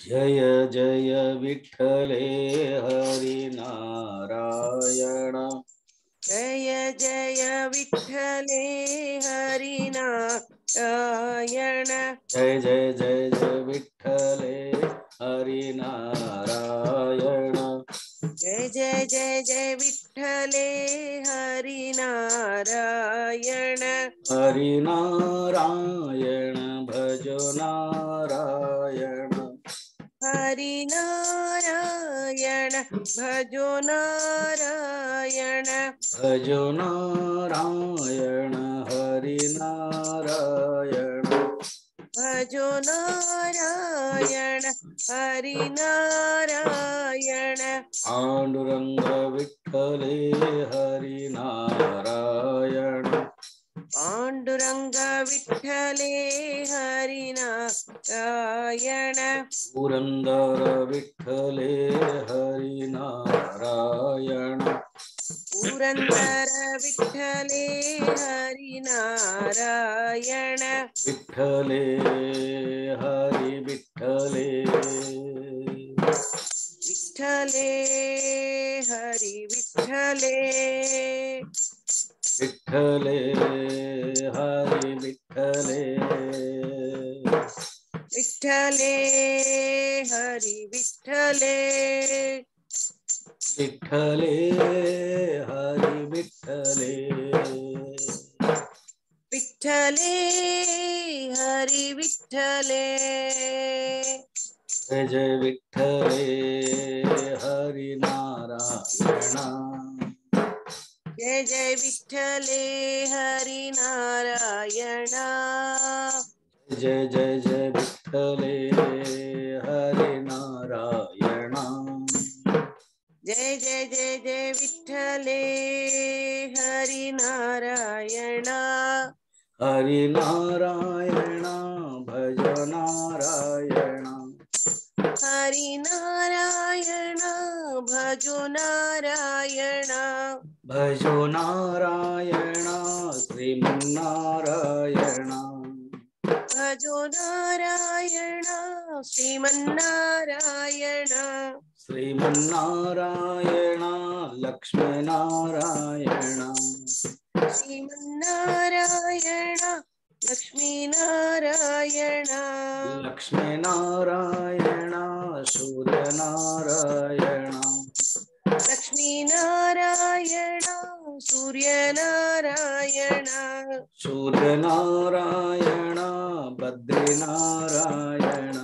जय जय विठ्ठले हरिनारायण। जय जय विठ्ठले हरिनारायण। जय जय जय जय विठ्ठले हरिनारायण। जय जय जय जय विठ्ठले हरिनारायण। हरिनारायण भजो नारायण। हरिनारायण भजो नारायण। भजो नारायण हरिनारायण। भजो नारायण हरिनारायण। पांडुरंग विठ्ठले हरिनारायण। पांडुरंग विठ्ठले हरिनारायण। पुरंदर विठ्ठले हरिनारायण। पुरंदर विठ्ठले हरिनारायण। विठ्ठले हरि विठ्ठले। विठ्ठले हरि विठ्ठले। विठ्ठले हरि विठ्ठले। विठ्ठले हरि विठ्ठले। विठ्ठले हरि विठ्ठले। विठ्ठले हरि विठ्ठले। जय जय विठ्ठले हरिनारायण। जय जय विठ्ठले हरिनारायण। जय जय जय विठ्ठले हरिनारायण। जय जय जय जय विठ्ठले हरिनारायण। हरिनारायण भजो नारायण। हरिनारायण भजो नारायण। भजो नारायण श्रीमन्नारायण। भजो नारायण श्रीमन्नारायण। श्रीमन्नारायण लक्ष्मीनारायण। श्रीमन्नारायण लक्ष्मीनारायण। लक्ष्मीनारायण सूर्यनारायण। लक्ष्मीनारायण सूर्यनारायण। सूर्यनारायण बद्रीनारायण।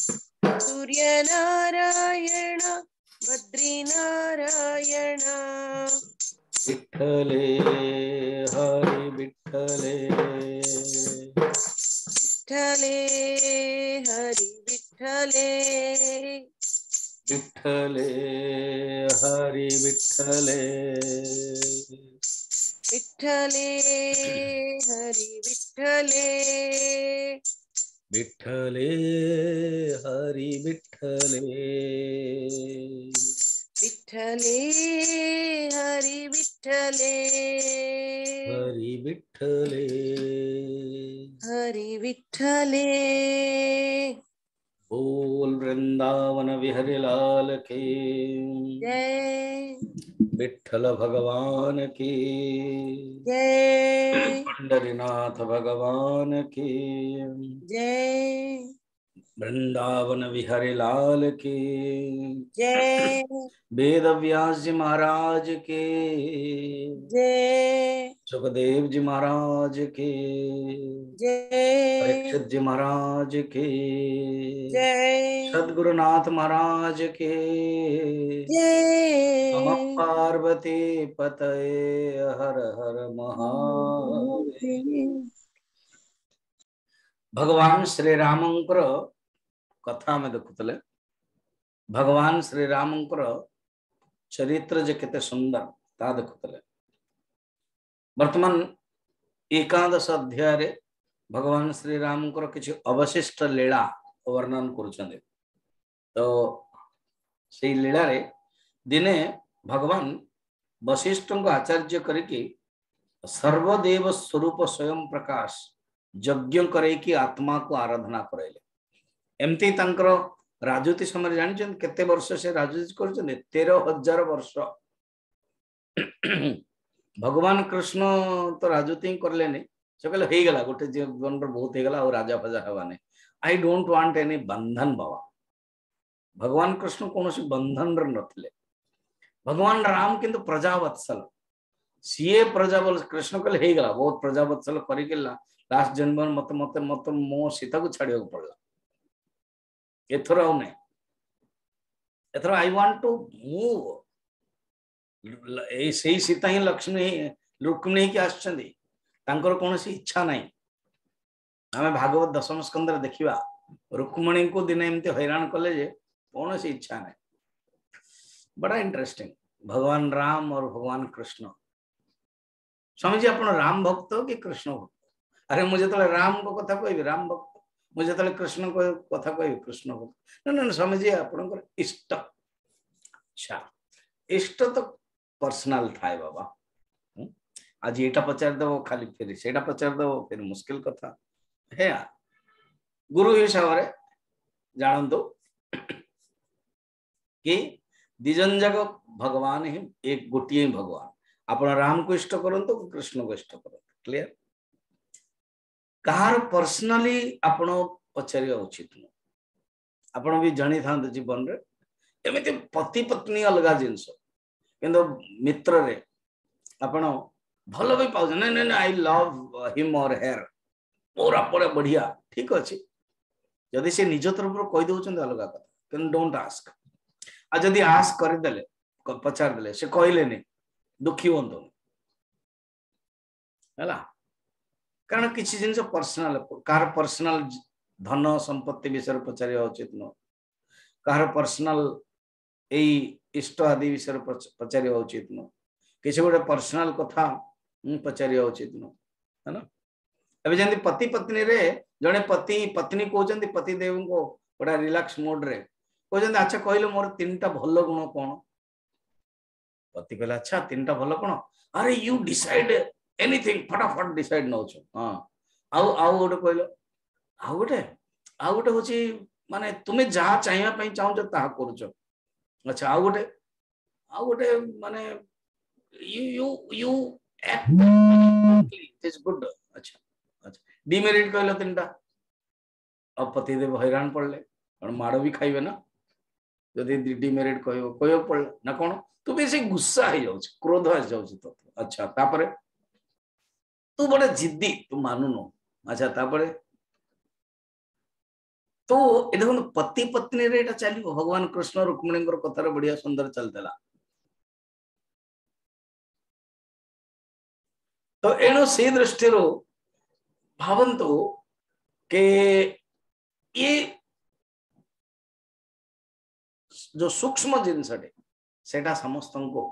सूर्यनारायण बद्रीनारायण। विठ्ठले हरि विठ्ठले। विठ्ठले हरि विठ्ठले। विठ्ठले हरि विठ्ठले। विठ्ठले हरि विठ्ठले। विठ्ठले हरि विठ्ठले। विठ्ठले हरि विठ्ठले। हरि विठ्ठले। हरि विठ्ठले। बोल वृंदावन बिहारी लाल की जय। विठ्ठल भगवान की जय। पंडरीनाथ भगवान की जय। वृंदावन बिहारी लाल की जय। वेद व्यास जी महाराज के जय। सुखदेव जी महाराज के जय। परीक्षित जी महाराज के जय। सद्गुरुनाथ महाराज के नमः जय। पार्वती पतये हर हर महादेव। भगवान श्री रामंकर कथा में देखुले भगवान श्री रामंकर चरित्र जे केते सुंदर ता देखुले। वर्तमान एकादश अध्याय रे भगवान श्री रामंकर किछि अवशिष्ट लीला वर्णन करुछन्ते। तो से लीला रे दिने भगवान वशिष्ठ को आचार्य करके सर्वदेव स्वरूप स्वयं प्रकाश यज्ञ करे कि आत्मा को आराधना करैले। एमती तंकर राजूती समय जानी केते वर्ष से राजूती कर 13,000 वर्ष भगवान कृष्ण तो राजूती करले नहीं से कहले हे गला गोटे जीवन पर बहुत हे गला और राजा फजा हवाने आई डोंट वांट एनी बंधन बाबा भगवान कृष्ण कौन सी बंधन नथिले भगवान राम किंतु प्रजावत्सल सीए प्रजावत्सल कृष्ण कहले हे गला बहुत प्रजावत्सल करी लास्ट जन्म मत मत मत मो सीता को छाड़िया पड़ला एथर आउ नहीं either I want to move से सीता ही लक्ष्मी रुक्मिणी की आछंदी तांकर कौन सी इच्छा नहीं आम भागवत दशम स्कंदर देखा रुक्मिणी को दिन एमती हैरान कले जे कौन सी इच्छा नहीं बड़ा इंटरेस्टिंग भगवान राम और भगवान कृष्ण स्वामी जी आप राम भक्त कि कृष्ण भक्त अरे मुझे तो राम को कथा कह राम भक्त मुझे तो कृष्ण को कथा कह कृष्ण भक्त ना ना स्वामी जी आप इष्ट अच्छा इष्ट तो पर्सनल थाए बाबा आज एटा पचार दो खाली फिर सेटा पचार दो फिर मुश्किल कथा है गुरु हिसाब से जानतो कि दिजन जग भगवान ही एक गोटे ही भगवान आप राम को इष्ट करंतु कृष्ण को इष्ट करंतु क्लियर कहार पर्सनली आपण पचारिया उचित आपण भी जानी था जीवन रे एमती पति पत्नी अलग जिनस किंतु मित्र रे आपण भल भी पाउ नहीं नहीं आई लव हिम और हेयर पूरा पूरा बढ़िया ठीक अच्छे जदि से निज तरफ कही दौरान अलग कथा कि डोंट आस्क आ जदि आस्क करदेले पचार देले से कहले नहीं दुखी हूँ है कारण किसी जिन पर्सनाल कार पर्सनाल धन संपत्ति विषय पचार उचित नुह कार पर्सनाल इष्ट आदि विषय पचार उचित नुह किसी गोटे पर्सनाल कथा पचार उचित नुह है ना अभी जमी पति पत्नी रे जड़े पति पत्नी कहते पति देव को गोटा रिलैक्स मोड रे कहते अच्छा कहले मोर 3टा भल गुण कौन पति कहले अच्छा 3टा भल गुण अरे यू डिसाइड एनीथिंग फटाफट डिसाइड नौ हाँ आउ गोटे कहल आउ गोटे हूँ माने तुम्हें जहाँ चाहिए चाहूच ता कर अच्छा आउ गोटे माने you you act is good अच्छा अच्छा डिमेरिट कहल 3टा अब पतिदेव हैरान पड़े कारण माड़ भी खाइबे ना जदि डिमेरिट कह पड़े ना कौन तू बेसी गुस्सा हो जाऊ क्रोध आ जाऊ तो अच्छा तापरे तू बड़े जिद्दी तू मानुनु अच्छा तापरे तो ये देखो पति पत्नी रे एटा चलिबो भगवान कृष्ण रुक्मिणी कथार बढ़िया सुंदर चलतेला तो एणु से दृष्टि भावंतु के ये जो सूक्ष्म जिनसटे सेटा समस्त को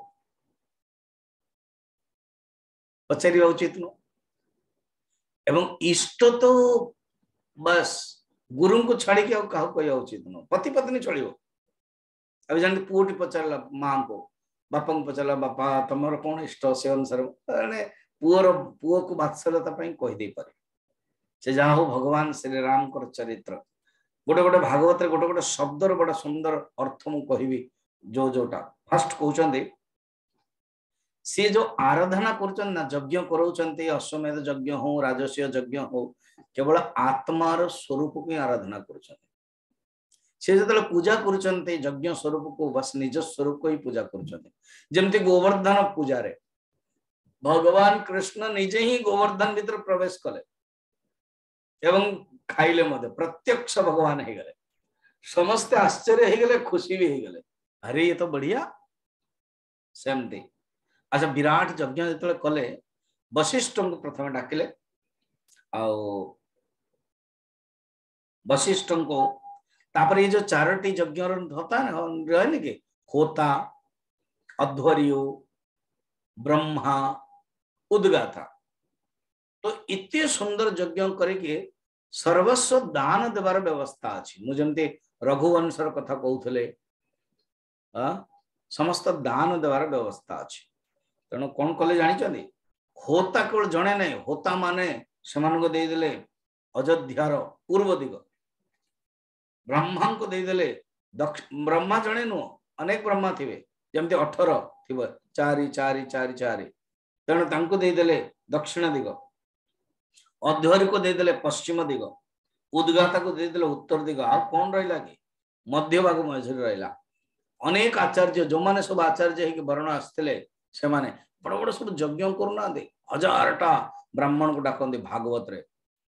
पचार उचित नु एवं इष्ट तो बस गुरु को छाड़ी के कह उचित नु पति पत्नी चलो अभी जानते पुटी पचारा माँ को बापा को पचारा बापा तुम कौन इष्ट से अनुसार पुअर पुओ को बात्सल्यता कहीदे पारे से जहा हो भगवान श्री राम चरित्र गोटे गोटे भागवत गोटे गोटे शब्दर बड़ा सुंदर अर्थ मु कहि जो जोटा फर्स्ट कहते सी जो आराधना कर यज्ञ कर अश्वमेध यज्ञ हो राजस्व यज्ञ हो केवल आत्मार स्वरूप को आराधना कर जो पूजा कर यज्ञ स्वरूप को बस निज स्वरूप को ही पूजा करमती गोवर्धन पूजा रे भगवान कृष्ण निजे ही गोवर्धन भीतर प्रवेश कले एवं खाइले मध्य प्रत्यक्ष भगवान हो गले समस्ते आश्चर्य हो गले खुशी भी हो गले अरे ये तो बढ़िया सेमती अच्छा विराट यज्ञ जो कले वशिष्ठ को प्रथम डाकिले वशिष्ठ को तापर ये जो 4टी यज्ञ होता रहे कि होता अध्वर्यु ब्रह्मा उद्गाता तो इतने सुंदर यज्ञ करके सर्वस्व दान देवार व्यवस्था अच्छी मुझे रघुवंशर कथा कहते समस्त दान देवार व्यवस्था अच्छी तेणु कौन कले जानी होता केवल जड़े नहीं होता माने से देदेले अयोध्यार पूर्व दिग ब्रह्मा को देदेले ब्रह्मा जड़े नुह अनेक ब्रह्मा थे जमती 18 थी चारि चारि चारि चारि तेणु देदेले दक्षिण दिग अध्वरी को देदेले पश्चिम दिग उद्गाता को देदेले उत्तर दिग आ कौन रहा कि मध्य भाग मझे रहा अनेक आचार्य जो माने सब आचार्य वर्ण आसते से माने बड़ बड़ सब यज्ञ करूना 1000टा ब्राह्मण को डाकती भागवत रे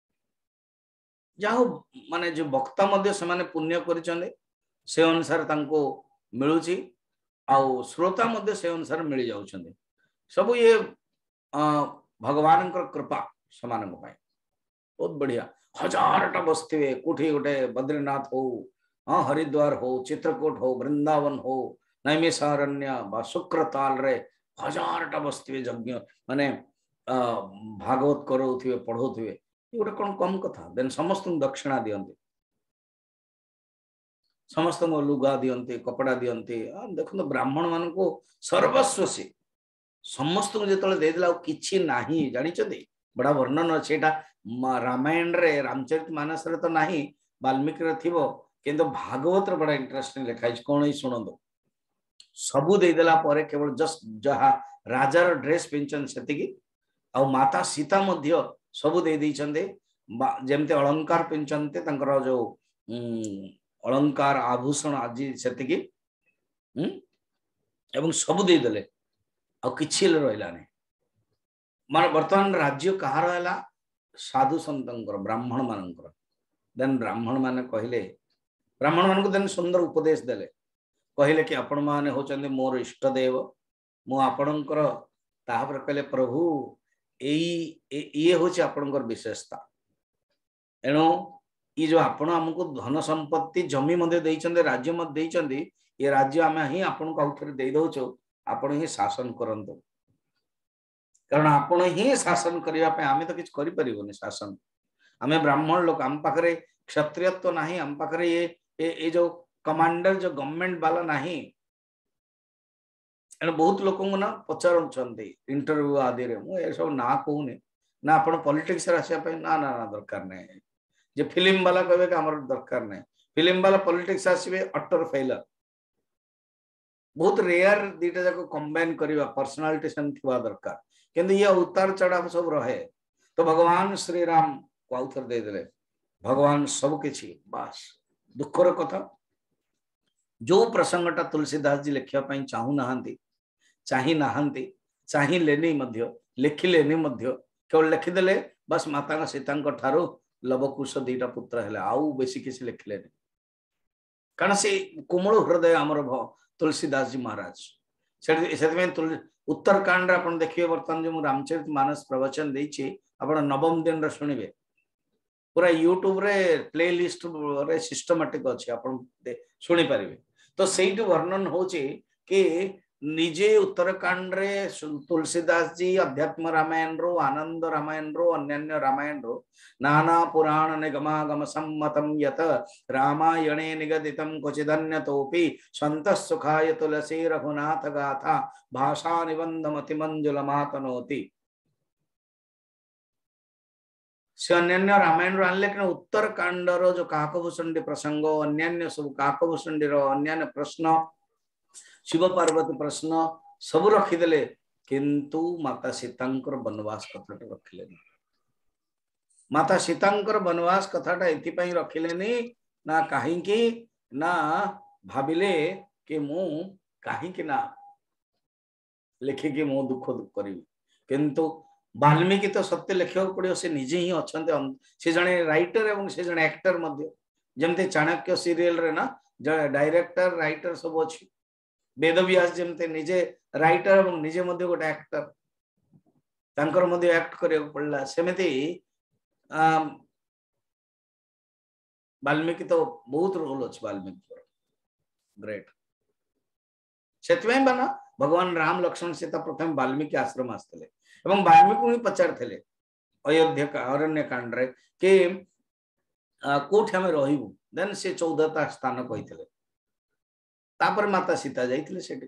जाओ माने जो वक्ता मध्य से माने पुण्य करिचंदे से अनुसार तांको मिलुची आउ श्रोता मध्य से अनुसार मिल जाउछंदे सब ये भगवान कृपा समान बहुत बढ़िया 1000टा बसते कोठी गोटे बद्रीनाथ हो हाँ हरिद्वार हो चित्रकूट हो वृंदावन हो नैमिषारण्य बा शुक्रताल रे 1000टा बसते यज्ञ माने भागवत करोथिबे पढ़ोथिबे गोटे कौन कम कथा देन समस्त दक्षिणा दियंती समस्त लुगा दियंती कपड़ा दियंती देखो ब्राह्मण मान को सर्वस्व से समस्त को जो देदेला किछि नाही जानिचंदी बड़ा वर्णन अच्छे रामायण रे रामचरित मानस रे तो नाही वाल्मीकि रे थिबो किंतु भागवत रे बड़ा इंटरेस्टिंग लिखाई कौन ही शुणु सबू देदेला परे केवल जस्ट जहा राजार ड्रेस पिंचन सेतिकी आ माता सीता मध्य सबू दे देइचंदे जेमते अलंकार पिंचंते तंकर जो अलंकार आभूषण आज सेतिकी एवं सबू दे देले आ किछि रहिला नै माने वर्तमान राज्य कहार है साधु संतर ब्राह्मण मानकर देन ब्राह्मण माने कहले ब्राह्मण मान को देन सुंदर उपदेश देले कहले कि आपण माने होचंदे मोर इष्ट देव मु आपणकर तापर कहले प्रभु ये होची आपणकर विशेषता एणु ये जो आपण हमको धन संपत्ति जमी मध्य देइचंदे राज्य मध्य देइचंदी ये राज्य आमे ही आपण को आउथरे देइ दउचो आपण ही शासन करंतो कारण आपण ही शासन करिया पे आमे तो किछ करि परिबोनी शासन आमे ब्राह्मण लोक आम पाखरे क्षत्रियत्व तो नाही आम पाखरे ये जो कमांडर जो गवर्नमेंट वाला नाही एण बहुत लोक ना पचारुछंती इंटरव्यू आदि रे मु ए सब ना कहूनी ना आपण पॉलिटिक्स रे आसिया पे ना ना ना दरकार नै जे फिल्म वाला कहबे कि हमर दरकार नै फिल्म वाला पॉलिटिक्स आसीबे अटर फेलर बहुत रेयर दीटा जाको कंबाइन करिवा पर्सनालिटी सन थिवा दरकार किंतु ये उतार चढ़ाव सब रहे तो भगवान श्री राम को आउथर दे देले भगवान सब किछि बस दुखर कथा जो प्रसंगटा तुलसीदास जी लिखिया पई चाहू नाहंती चाही नाहंती चाही लेनी मध्य लिखिलेनी मध्य केवल लिखिदेले बस माता सीता ठारू लवकुश दीटा पुत्र हेले आउ बेसी किसी लिखिलेनी कारण से कोमल हृदय आमर तुलसीदास जी महाराज से उत्तरकांड आप देखिए बर्तमान जो रामचरित मानस प्रवचन देछि आपण नवम दिन रे सुनिबे पूरा यूट्यूब रे प्ले लिस्ट रे सिस्टमैटिक अछि आपण सुनि परिबे तो सेइट वर्णन होछि कि निजे उत्तरकांड रे तुलसीदास जी अध्यात्म रामायण रो आनंद रामायण रो अन्य रामायण रो नाना पुराण निगमागम सम्मतम यत रामायणे निगदितम क्वचिदन्यतोपि संत सुखाय तुलसी रघुनाथ गाथा भाषा निबंधमति मंजुल मातनोति से अन्य रामायण रो आनले कि उत्तरकांड रो जो काकभूषणी प्रसंग अन्य सब काकभूषणी रो अन्य प्रश्न शिव पार्वती प्रश्न सब रखिदेले किंतु माता सीतांकर वनवास कथाटा रखिलेनी माता सीतांकर वनवास कथाटा एथिपई रखिलेनी ना काहींकी ना भाबिले कि मु काहींकी ना लिखि कि मु दुख करिवि किंतु वाल्मीकि तो सत्य लिखा पड़ो से निजे ही अच्छा से जड़े राइटर एवं से जड़े एक्टर मध्य जमते चाणक्य सीरियल रे ना डायरेक्टर राइटर सब अच्छी वेदव्यास जमते निजे राइटर एवं निजे मध्य गोटे एक्टर तांकर मध्य एक्ट करिया पड़ला सेमिति वाल्मीकि तो बहुत रोल अच्छे वाल्मीकि ग्रेट सेतवें बना भगवान राम लक्ष्मण सीता प्रथम वाल्मीकि आश्रम आसते एवं वाल्मीकि पचार थे अयोध्या अरण्य कांड रे कि कोठी हमें रहिबु देन से 14टा स्थान कहिथिले तापर माता सीता जाइथिले सेठी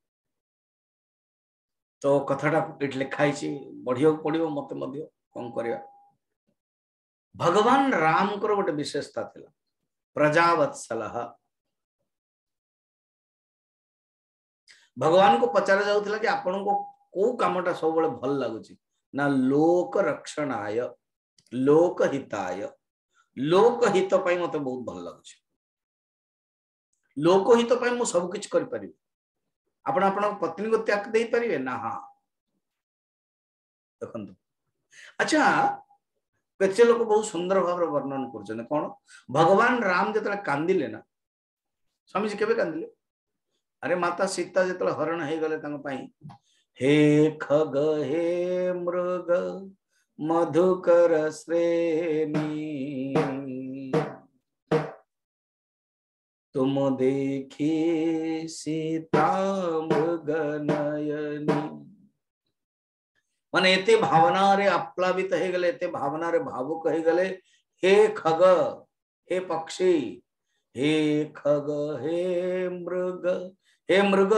तो कथाटा इट लिखाई छी बढ़िया पड़ियो मते मध्य कोन करिया भगवान राम को गोटे विशेषता थिला प्रजावत्सलः। भगवान को पचारा जाउथला कि आपन को को कामटा सब बळे भल लागुची ना लोक रक्षणाय लोक हिताय लोक हित पई मते बहुत भल लागुची लोक हित पई मु सब किछ कर परिबे आपण आपण पत्नी को त्याग देई परिबे ना हां देखंतु अच्छा केचे लोक बहुत सुंदर भाव वर्णन करछन कोन भगवान राम जतले कांदिले ना स्वामी जी केबे कांदिले अरे माता सीता जतले हरण हे गले तंग पई हे खग हे मृग मधुकर श्रेणी तुम देखी सीता मृग नयनी माने एते भावना रे आप्लावित हे गले एते भावना रे भावुक हे गले हे खग हे पक्षी हे खग हे मृग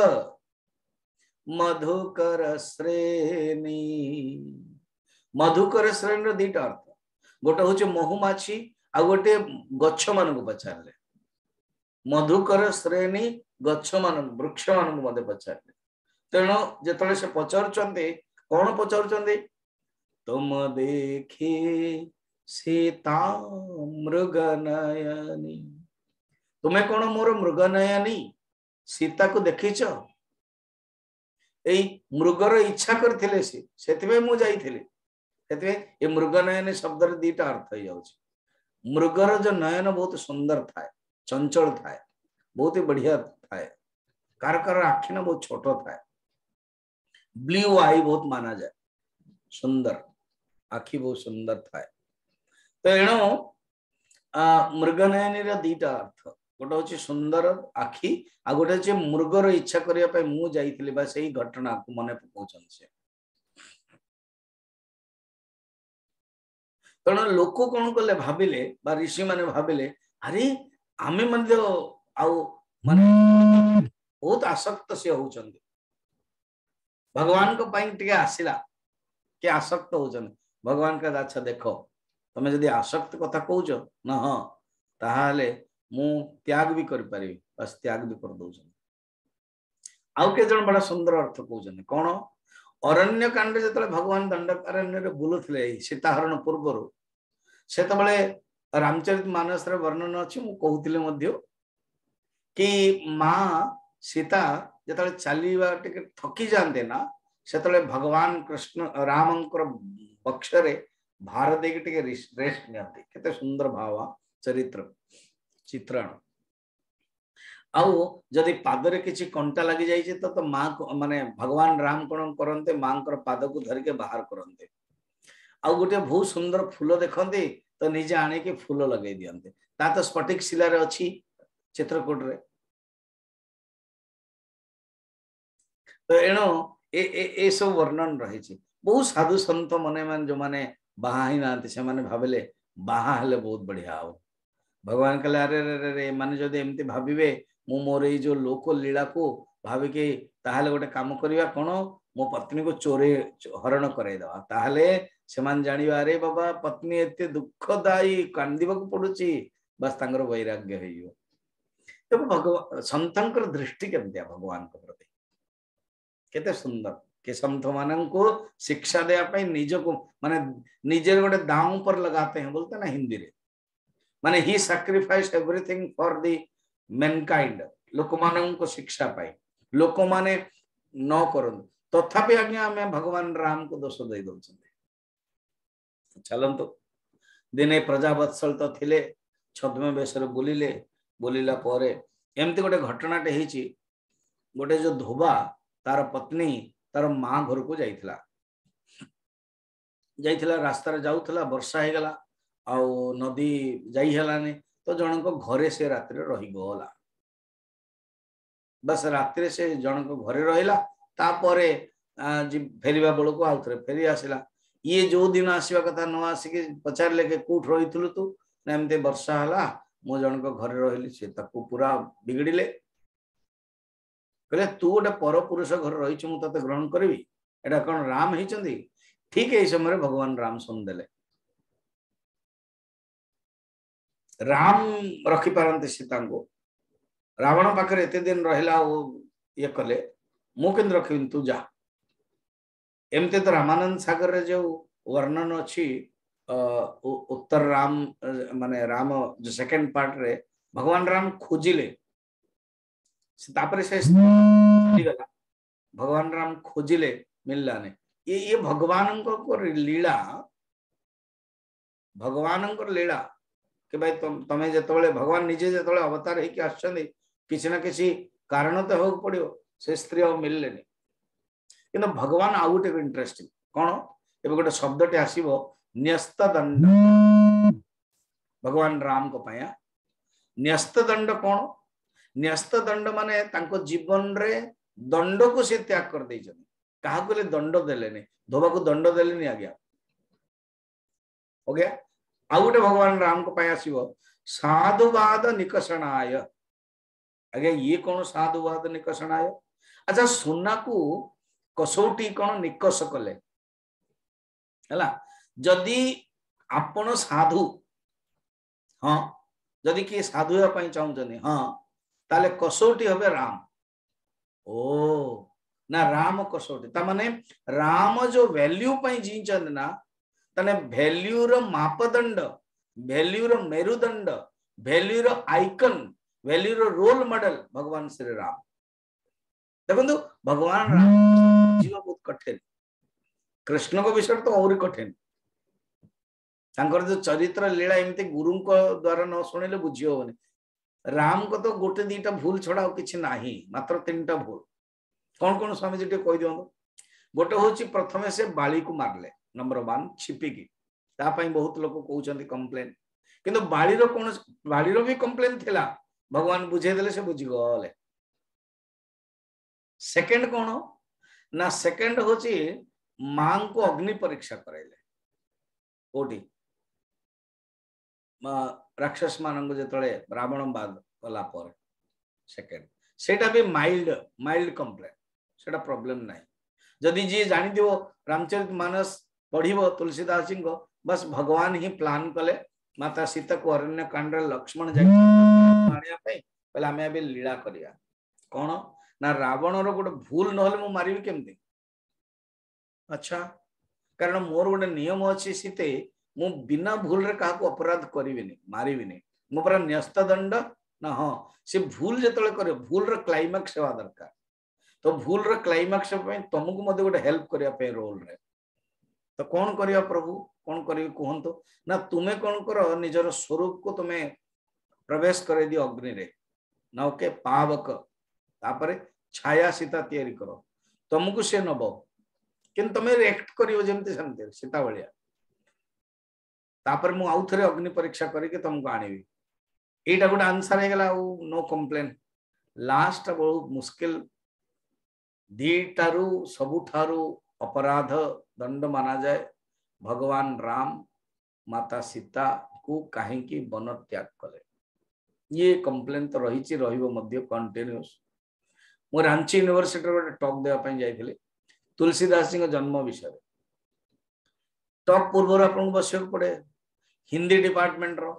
मधुकर श्रेणी मधुकर श्रेणी दीटा अर्थ गोटे होचे महुमाछी आ गोटे गच्छ मानक पचारले मधुकर श्रेणी गच्छ मान वृक्ष मानक मते पचारले तेणु जेतले से पचारचंदे कौन पचारचंदे तुम देखी सीता मृग नयनी तुम्हें कौन मोर मृग नयनी सीता को देखिछ मृगर इच्छा करथिले से मु जाइथिले ये मृग नयन शब्द दीटा अर्थ हो जाउछि मृगर जो नयन बहुत सुंदर थाए चंचल थाए बहुत ही बढ़िया थाए कार आखि ना बहुत छोट थाए ब्लू आई बहुत माना जाए सुंदर आखि बहुत सुंदर थाए तो एणु मृग नयन दीटा अर्थ गोटे हूँ सुंदर आखि आ गोटे हूँ मृगर इच्छा करने मु जाइली बा से घटना को मन पकाउछन से तेणु लोक कौन कले भाविले बा ऋषि माने भाविले अरे आमे मध्य आउ माने बहुत आसक्त से होउछन भगवान को पाई टिके आसिला के आसक्त होउछन भगवान का अच्छा देखो तमे जदी आसक्त कथा कहउछ न हां ताहाले मु त्याग भी कर पारि बस त्याग भी कर दउछन आउ के जण बड़ा सुंदर अर्थ कहउछन कोन अरण्य कांड जतले भगवान दंडकारण्य रे बुलुथले सीताहरण पूर्वरु सेतबले रामचरित मानस रे वर्णन अछि मु कहउतिले मध्य कि मां सीता जतले चलीवा टिके थकी जानते ना सेतले भगवान कृष्ण रामंकर पक्ष रे भार देके टिके रेस्ट नियंती केते सुंदर भाव चरित्र चित्रण आउ जदि पादरे किछि कंटा लागि जाय छै तो मां माने भगवान राम कोन करनते मांकर पाद को धर के बाहर करनते आउ गोटे बहुत सुंदर फूल देखंते तो निजे आने के फूल लगे दियंते ता तो स्फटिक शिला रे अछि चित्रकूट रे तो एणो ए सब वर्णन रही छी बहुत साधु संत मने मन जो माने बाहा ही नांते से माने भाबले बाहा हले बहुत बढ़िया हो भगवान कहले अरे रे रे माने जदि एमती भाबिबे मु मोर ए जो लोक लीला को भाबे के ताहाले गोटे काम करिया कोन मो पत्नी को चोरे हरण करे दवा ताहाले से मान जानिबा रे बाबा पत्नी एते दुखदायी कांदिबा को पडुची बस तांगर वैराग्य हेइयो तो भगवान संतंकर दृष्टि केमतिया भगवान को प्रति केते सुंदर के संत मानन को शिक्षा देया पई निज को माने निजे गोटे दांव पर लगाते हैं बोलते ना हिंदी रे माने he sacrifice everything for the mankind लोक मानन को शिक्षा पाई लोक माने न करन तथापि आज्ञा में भगवान राम को दोष दे दउछन चलंतो दिने प्रजावत्सल तो थिले छद्म बेसर बोलिले बोलिला परे एमती गोटे घटनाटे हेची गोटे जो धोबा तार पत्नी तार मां घर को जाइथिला रास्ता रे जाउथला वर्षा हे गला आ नदी जाई हेलाने तो जन को घरे से रात्रि रही गला बस रात्रि से जन को घरे रहिला तापरे फेरिबा बेल को आउथरे फेरी आसिला ये जो दिन आसीबा कथा न आसिके पचारले के कोठ रहिथलु तू एमते वर्षा हला मो जन को घरे रहिली से ताको पूरा बिगड़िले कहले तू गोटे पर पुरुष घर रही मु तते ग्रहण करी एटा कौन राम ही ठीक है समय भगवान राम सुन देले राम रखी पारंती सीता को रावण पाखे एत दिन रहा ये कले मुझे रखी तू जा एमती तो रामानंद सागर रे जो वर्णन अच्छी उत्तर राम माने राम जो सेकंड पार्ट रे भगवान राम खोजिले से गला भगवान राम खोजिले मिलला ने ये भगवान को लीला भगवान को लीला कि भाई तमें जो भगवान निजे जो अवतार होकर आसछन्ति किसी ना किसी कारण तो हो पड़ो से स्त्री आ मिलले कि भगवान आउ गोटे इंटरेस्टिंग कौन ए गोटे शब्दटे आसो न्यस्त दंड भगवान राम को पाया न्यस्त दंड कौन न्यस्त दंड माने तांको जीवन रे दंड को से त्याग कर दे क्या दंड देले धोबा को दंड देले आज्ञा हो गया आउ गोटे भगवान राम को पाया आसो साधुवाद निकषणाय आज्ञा ये कौन साधुवाद निकषणाय अच्छा सुना को कसौटी कौन निकष कले है जदि आपण साधु हाँ जदि किए साधु चाहते हाँ ताले कसौटी हबे राम ओ ना राम कसौटी ता माने राम जो वैल्यू जीचंद ना तने वैल्यू रो मापदंड वैल्यू रो मेरुदंड वैल्यू रो आइकन वैल्यू रो रोल मॉडल भगवान श्री राम देखो भगवान राम जीवा बहुत कठिन कृष्ण को विषय तो और कठिन जो चरित्र लीला एमती गुरु द्वारा न शुणिले बुझी होनी राम को तो गोटे दीटा भूल छड़ा किसी ना मात्र 3टा भूल कौन कौन स्वामी जी कही दिखाँ गोटे हूँ प्रथम से बाली को मारले नंबर 1 छिपिकी बहुत लोग कहते कंप्लेन किंतु बालीर कौन बालीर भी कंप्लेन थिला भगवान बुझेदेले से बुझी गले सेकंड कौन ना सेकंड हूँ मां को अग्नि परीक्षा कराइले कोटी राक्षस मान जो रावण बाद कला सेकेंड सेटा भी माइल्ड कंप्लेन सेटा प्रॉब्लम नहीं जदि जी जानी दियो रामचरित मानस पढ़िबो तुलसीदास जी को बस भगवान ही प्लान कले माता सीता को अरण्य कांड लक्ष्मण जाने लीला करिया कौन ना रावण रो गोटे भूल नहले मु मारिबी केमती अच्छा कारण मोर गोटे नियम अच्छी सीते मु बिना भूल रे काको अपराध करिविनी मारिविनी मु पर न्यस्त दंड ना हाँ से भूल जो कर भूल रो क्लाइमैक्स हेवा दरकार तो भूल रो क्लाइमैक्स तुमको मते गोटे हेल्प करिया पे रोल रे तो कौन करिया प्रभु कौन करियो कहंतो ना तुमे कौन करो निजर स्वरूप को तुमे प्रवेश करे दियो अग्नि रे ना ओके पावक तापरे छाया सीता तैयारी करो तुमको से नबो किन तुमे रिएक्ट करियो जेमते सेमते सीता भलिया तापर मु आउ थरे अग्नि परीक्षा करके तुमको आनिबी एटा गोटे आंसर हे गला नो कंप्लेन लास्ट बहुत मुश्किल दीटारू सबुठारू अपराध दंड माना जाए भगवान राम माता सीता को कहीं वन त्याग कले ये कंप्लेन तो रही रही कंटिन्यूस मु रांची यूनिवर्सिटी गोटे टॉक देवाई जाइए तुलसीदास जी जन्म विषय टॉक पूर्व आपको बस पड़े हिंदी डिपार्टमेंट रो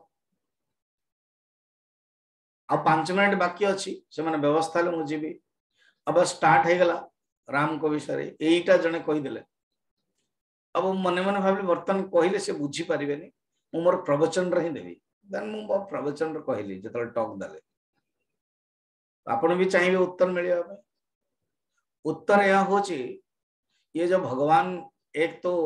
आ 5 मिनट बाकी अच्छी से मैंने व्यवस्था मुझे अब स्टार्ट हो गला राम को विषय यहीटा जड़े कहीदे अब मन मन भाव बर्तमान कहले से बुझी पारे मु मोर प्रवचन रे ही देवी देन मु प्रवचन रे कहली जो टॉक देले आपण भी चाहिए उत्तर मिलिया उत्तर यह हो ये जो भगवान एक तो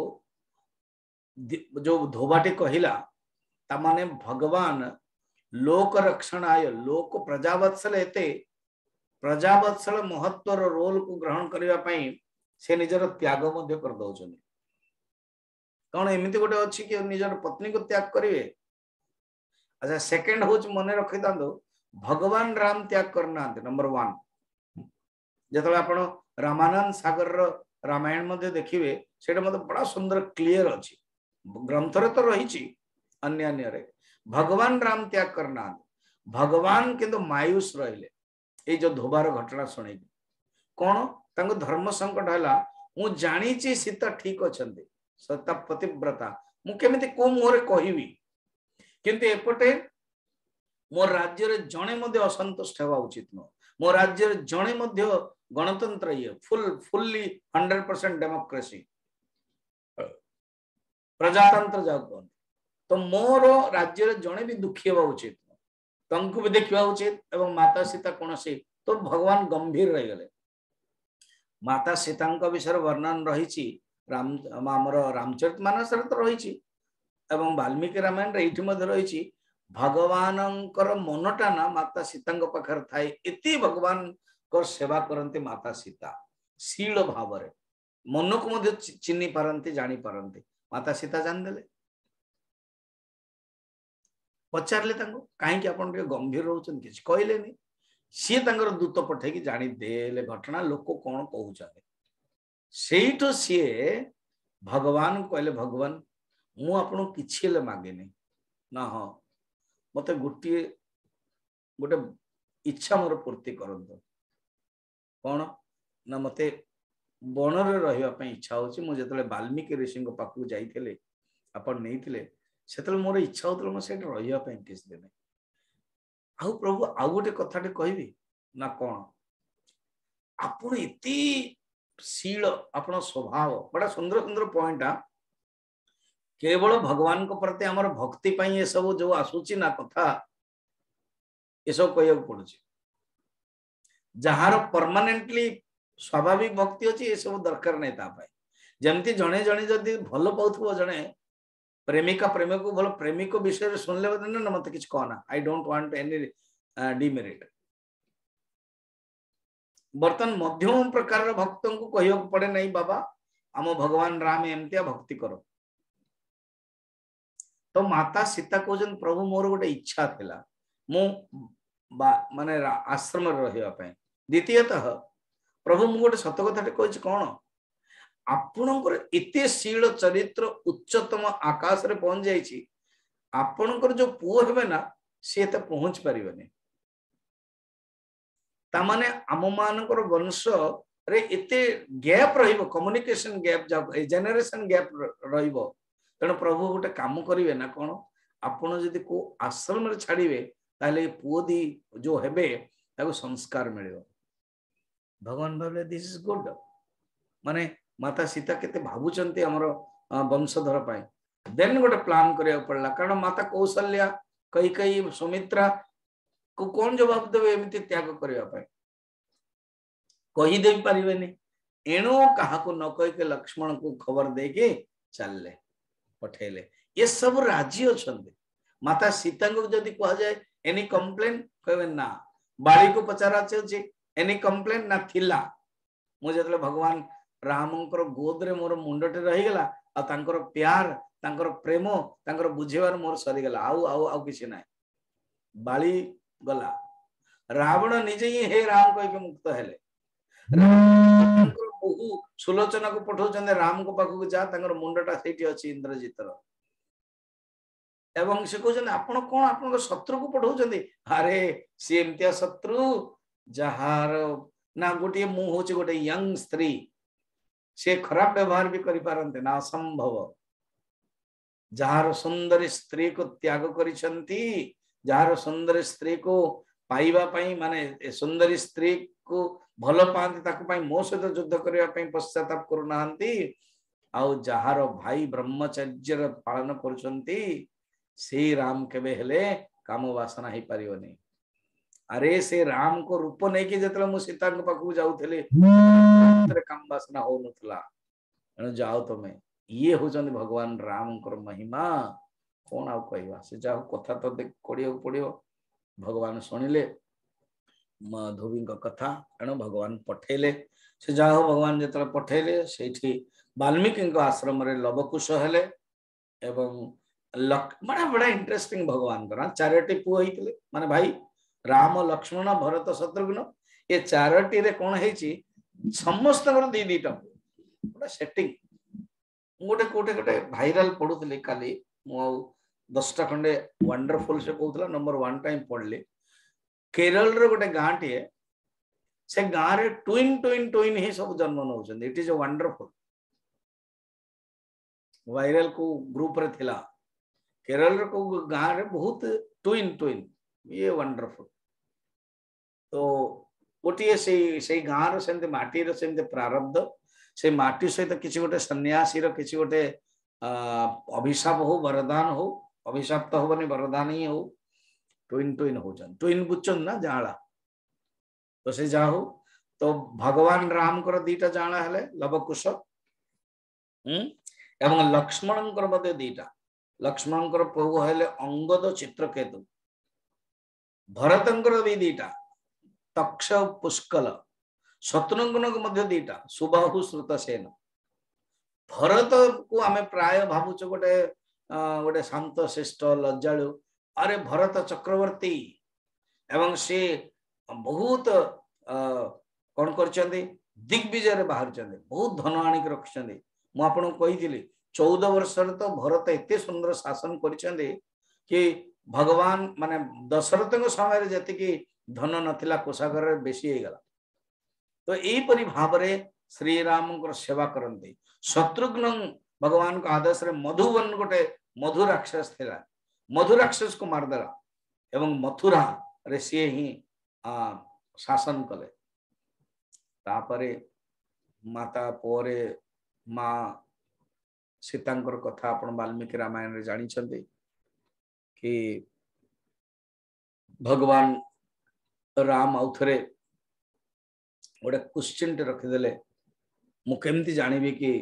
जो धोबाटी कहला तामाने भगवान लोक रक्षणाय लोक प्रजावत्सल एते प्रजावत्सल महत्व रोल को ग्रहण करने से निजर त्याग कर दौरान कौन एमती गोटे अच्छी कि निजर पत्नी को त्याग करेंगे अच्छा सेकंड हूँ मन रखी था भगवान राम त्याग करना नंबर 1 जो आप रामानंद सागर रामायण मध्य देखिए से मतलब बड़ा सुंदर क्लियर अच्छी ग्रंथ रे तो रही अन्य अन्य भगवान राम त्याग करना भगवान किंतु मायूस रहिले ये जो धोबार घटना शुणी कौन तांको धर्म संकट है मु जानी सीता ठीक अच्छा सता पतिव्रता मुझे को मुहर कहबी किंतु एपटे मो राज्य रे जणे मध्य असंतुष्ट हेबा उचित न मो राज्य रे जणे मध्य गणतंत्र ये फुल्ली 100% डेमोक्रेसी प्रजातंत्र जाऊ तो मोर राज्य रे जणे भी दुखी हेबा उचित तंकु भी देखिबा उचित एवं माता सीता कौन से तो भगवान गंभीर रह गले माता सीता विषय वर्णन रही राम आमर रामचरितमानस तो रही एवं वाल्मीकि रामायण ये रही भगवान मनटा ना माता सीता पाखर थाए इति भगवान को सेवा करते माता सीता शील भाव मन को चिन्ह पारती जानी पारती माता सीता जानदेले पचारे कहीं आप गंभीर रोचन कि कहले सी दूत पठे जानी देले घटना लोक कौन कहते से सी भगवान कहले भगवान मु आपन किछि मागेनी ना हाँ मत गोटे गोटे इच्छा मोर पूर्ति करंतु कौन ना मते वन रे रहिबा इच्छा होची मु जतले वाल्मीकि ऋषि पाखु जाइथिले आपण नैथिले सेतले मोर इच्छा होतले मो सेट रहिबा किस दिन आउ प्रभु आउ गोटे कथाटे कहबी ना कौन आपण इति शील आपण स्वभाव बड़ा सुंदर सुंदर पॉइंट केवल भगवान को प्रति आमर भक्ति पाई ये सब जो आसूची ना कथा ये सब कह पड़ू जार परमानेंटली स्वाभाविक भक्ति अच्छी ये सब दरकार नहीं तापाई जमती जड़े जड़े जदि भल पाउथबो जड़े प्रेमिका प्रेमिक को भल प्रेमिक विषय सुनले ना मत किछ कहना I don't want any demerit बर्तन मध्यम प्रकार भक्तों को कह पड़े नहीं बाबा आम भगवान राम एमतिया भक्ति करो तो माता सीता कहते प्रभु मोर गोटे इच्छा थिला मु माने आश्रम रहिबा पई द्वितीयतः प्रभु मु गोटे सत कथाटे कहि कौन आपणकर एते शील चरित्र उच्चतम आकाश रे पहुंच जाइछि आपणकर जो पुओ हेबे ना से त पहुंच परिबने ता माने आम मानकर वंश रे एते गैप रहिबो कम्युनिकेशन गैप जेनरेशन गैप रहिबो तेणु प्रभु गोटे काम करेंगे ना कौन आपण जदि को आश्रम रे छाड़िबे ताले पुओ दी जो हेबे ताको संस्कार मिलिबो भगवान भाबले दिस इज गुड माने माता सीता केते भाबुचंती हमर वंशधर पाए देन गोटे प्लान करिया पड़ला कारण माता कौशल्या कई सुमित्रा को कौन जवाब देबे एमिति त्याग करिया पाए कहि दे परिबेनी एणो काहा को न कहि के लक्ष्मण को खबर दे के चलले पठेले ये सब राजी अछंदे माता सीता को जदि कह जाए एनी कंप्लेन कहबे ना बाड़ी को पचारा छै एनी कंप्लेन ना थिला मु जतले भगवान रामंकर गोद रे मोर मुंडटे रही गला आ तांकर प्यार तांकर प्रेम तांकर बुझेवार मोर सरी गला आउ आउ आउ किछि नै बाड़ी गला रावण निजे ही हे राम कह के मुक्त हेले बहु सुलोचना को पठाउछन राम को पाखु जा तांकर मुंडटा सेठी अछि इंद्रजितर एवं से कहछन आपण कोन आपण शत्रु को पठाउछन अरे सी एमतिया शत्रु जहार ना गोटे मु होचे गोटे यंग स्त्री से खराब व्यवहार भी करि पारंते ना असंभव जहार सुंदर स्त्री को त्याग करिसंती जहार सुंदर स्त्री को पाइबा पई माने सुंदर स्त्री को भल पाती ताकू पई मो सहित युद्ध करबा पई पश्चाताप करू नाहंती आउ जहार भाई ब्रह्मचर्य पालन करुचंती से राम केबे हेले काम वासना ही परियोनी अरे से राम को रूप नहीं कि जतले मु सीता के पाखु जाउथले काम वासना हो नथला एनु जाओ तमे ये होचंदी भगवान राम कर महिमा कोन आ कहवा से जाओ कथा तो कोडियो पड़ियो भगवान सुनिले माधवी कथा एणु भगवान पठेले से जाओ भगवान जो पठेले से वाल्मीकि आश्रम रे लवकुश हेले एवं बड़ा बड़ा इंटरेस्टिंग भगवान का चारोटी पुओ होइतिले माने भाई राम लक्ष्मण भरत शत्रुघ्न ये चारोटी रे कोन हेची समस्त दी दीटा बड़ा सेटिंग गोटे कोटे गोटे भाइराल पढुतले काली मु 10टा खंडे वंडरफुल से कहउतला नंबर 1 टाइम पढ़ले केरल रे गोटे गाँ टे से गाँ रे ट्विन ट्विन ट्विन ही सब जन्म Nauchandi it is a wonderful viral को ग्रुप रे थिला केरल रे को गाँ रे बहुत ट्विन ट्विन ये वंडरफुल। तो गोटे से गाँव सेमती माटीर सेमती प्रारब्ध से माटी सहित किसी गोटे सन्यासी किसी गोटे अभिशाप हो वरदान हो, अभिशाप तो होनी वरदान ही हो, ट्विन ट्विन हो ट्विन बुझन ना जाला। तो से जा हो तो भगवान राम कर दीटा जाना है लवकुश एवं लक्ष्मण दीटा। लक्ष्मण पुओ हेले अंगद चित्रकेतु। भरतंकर भी दीटा तक्ष पुष्कल। शत्रुघ्न दीटा सुबाहु श्रुतसेन। भरत को आमे प्राय भावुच गोटे गोटे शांत शिष्ट लज्जालु। अरे भरत चक्रवर्ती एवं से बहुत कौन कर दिग्विजय बाहर बहुत धन आणिक रखिंट। मुझे कही 14 वर्ष तो भरत एत सुंदर शासन कि भगवान माने दशरथ समय जी धन नथिला कोषागार बेसी गला। तो यहीपरि भाव श्री राम सेवा करते। शत्रुघ्न भगवान को आदेश रे मधुबन गोटे मधु राक्षस थिला, मधु राक्षस को मारदेला एवं मथुरा रे सी ही शासन कले। तापरे माता पोरे माँ सीतांकर कथा आपण वाल्मीकि रामायण रे जानी छंदे कि भगवान राम आउथरे गोटे क्वेश्चन टे रखिदेले, मु केमती जानिबी कि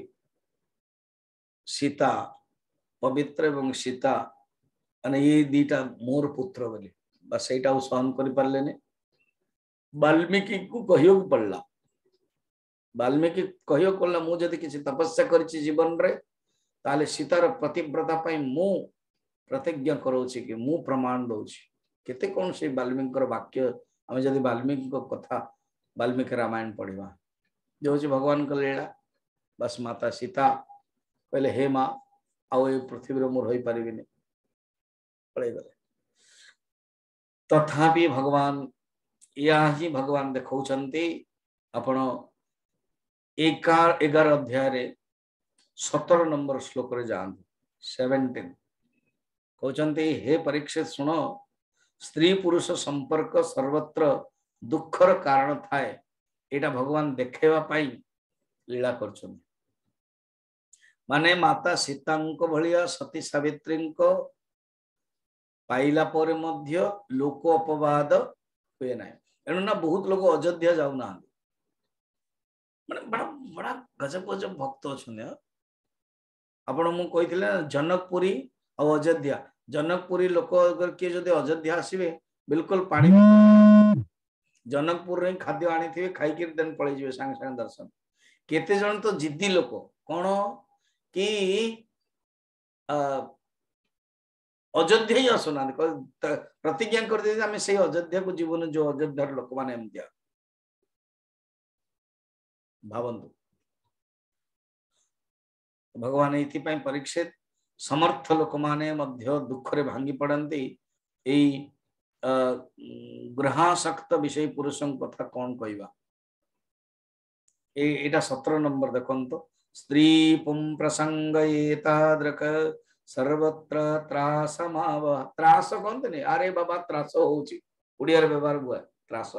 सीता पवित्र एवं सीता माने ये दीटा मोर पुत्र बोली। बस एटा सहन कर पारले। वाल्मीकि को कहियो पड़ला। वाल्मीकि कहियो पड़ला मु जदि किसी तपस्या करछि जीवन रे ताले सीतार प्रतिव्रता पई मु प्रतिज्ञा करोछि कि मु प्रमाण दउछि। केते कोन से वाल्मीकि वाक्य आमे जदि वाल्मीकि कथा वाल्मीकि रामायण पढ़िबा जो होछि भगवान को लीला। बस माता सीता कहले हे माँ आउ ए पृथ्वी रे मु रहि परिबिनी पळे गले। तथापि भगवान या ही भगवान देखौछंती आपण 11 अध्याय रे 17 नंबर श्लोक रे जान 17 कहउछंती हे परीक्षित सुनो, स्त्री पुरुष संपर्क सर्वत्र दुखर कारण थाए। एटा भगवान देखेवा पाई लीला करछन। माने माता सीतांको भलिया सती सावित्रींको पाइला पर मध्य लोक अपवाद हुए ना। एणु ना बहुत लोग अयोध्या जाऊ ना, माने बड़ा बड़ा गजब गजब भक्त अच्छा। आपण मु कही जनकपुरी और अयोध्या। जनकपुरी लोक अगर किए जदि अयोध्या आसबे बिल्कुल पानी जनकपुर रे खाद्य आनी थे खाई देन पड़े जीवे संग संग दर्शन। केते जन तो जिद्दी लोक कौन कि अयोध्या ही आसुना प्रतिज्ञा कर दे आमे से अयोध्या को जीवन जो अयोध्या लोक माने एमतिया भावंतु। भगवान इति पई परीक्षित समर्थ लोक माने मध्य दुख रे भांगी पड़ंती। एई ग्रहासक्त विषय पुरुषों कथा कौन कहवा। एटा 17 नंबर देखंतो। स्त्री पुं प्रसंग एतादृक सर्वत्र त्रासमावह। त्रास कहते नहीं, अरे बाबा त्रास होउची उड़िया रे व्यवहार हुआ त्रास।